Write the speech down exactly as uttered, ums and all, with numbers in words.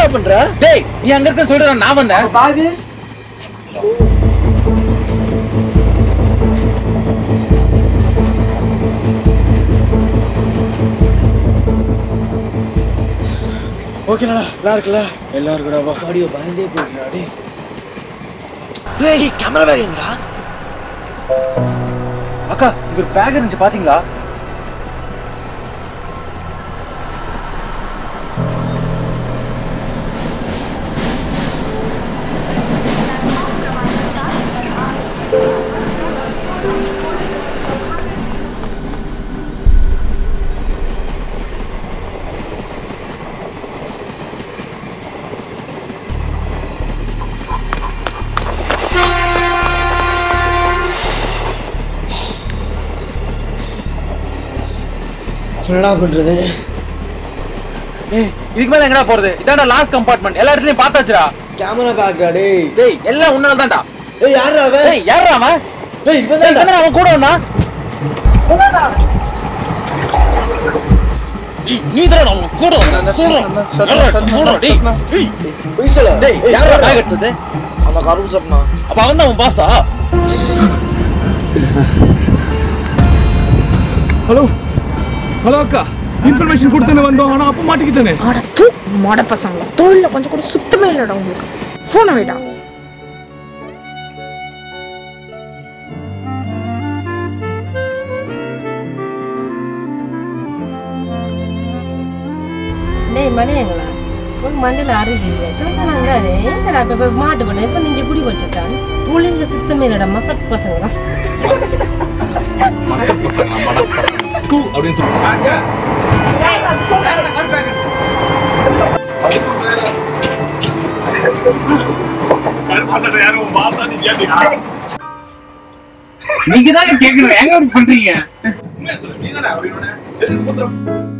பண்ற? டேய் நீ அங்க இருக்க சொல்ற நான் வந்தேன். பேக் ஓகேடா, நல்லா இருக்குல? நல்லா இருக்குடா. வா ஆடியோ பயந்தே போயிடுடா. டேய் டேய் கேமரா பேக் எங்கடா? அக்கா இங்க ஒரு பேக் இருந்துச்சு பாத்தீங்களா? என்னடா பண்றது? ஏய் இதுக்கு மேல எங்கடா போறது? இதான்டா லாஸ்ட் கம்பார்ட்மெண்ட். எல்லா இடத்துலயும் பார்த்தாச்சுடா. கேமரா பேக்டா. டேய் டேய் எல்லாம் உன்னால தான்டா. ஏய் யாரா அவன்? ஏய் யாரா அவன்? ஏய் இவன் தான். இவன் அவன் கூட வந்தா. என்னடா? ஏய் நீ தான் அவன் கூட வந்தா. சொல்றா சொல்றா. டேய் ஏய் போய் சொல்ல. டேய் யாரா பேக் எடுத்தது? அவன் கருப்பு சப்னா. அப்ப அவன் தான் அவன் பாஸா? ஹலோ ஹலோ அக்கா, இன்ஃபர்மேஷன் கொடுத்தேன்னு வந்தோம். ஆனால் அப்போ மாட்டிக்கிட்டேனே. ஆட தூ மாட பசங்களா, தொழிலில் கொஞ்சம் கூட சுத்தமே இல்லைடா உங்களுக்கு. ஃபோனை வைடா. டேய் மணியங்களா, ஒரு மண்டல அறிவில்லை சொன்னாங்க. ஏன்டா இப்போ மாட்டு பண்ண இப்போ நீங்கள் குடி போட்டுட்டான். தொழிலில் சுத்தமே இல்லைடா. மசக் பசங்களா மசக் பசங்களா மட டூ அப்படின்னு சொல்லுவாங்க. நீங்க தான் கேட்கணும். எங்க பண்றீங்க? நீங்க